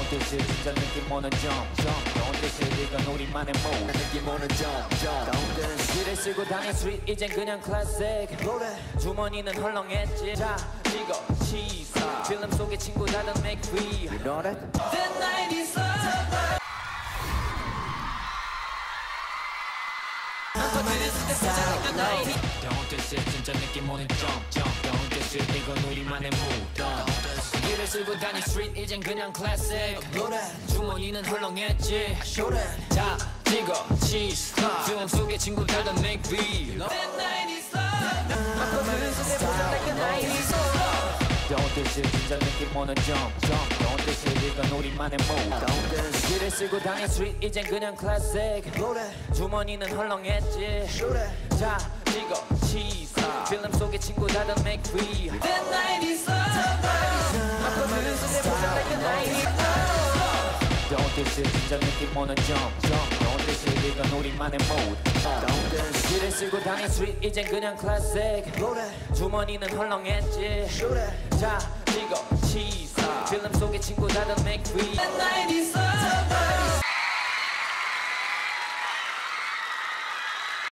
Don't this shit 진짜 느낌 오는 jump Don't this shit 이건 우리만의 move 느낌 오는 jump Don't this 길을 쓰고 다닌 street 이젠 그냥 classic 주머니는 헐렁했지 자 이거 치사 필름 속의 친구들은 make free You know that? That night is over Don't this shit 진짜 느낌 오는 jump Don't this shit 이건 우리만의 move 길을 쓰고 다닌 street 이젠 그냥 classic 주머니는 헐렁했지 자 이거 치즈 film 속의 친구들은 make free That night is over Don't this shit 진짜 느낌 오는 jump Don't this shit 이건 우리만의 move 길을 쓰고 다닌 street 이젠 그냥 classic 주머니는 헐렁했지 자 이거 치즈 필름 속의 친구들은 make free That night is over Don't this shit 진짜 느낌 오는 jump Don't this shit 이건 우리만의 move 길을 쓰고 다닌 street 이젠 그냥 classic 주머니는 헐렁했지 자 이거 치즈 필름 속의 친구들은 make free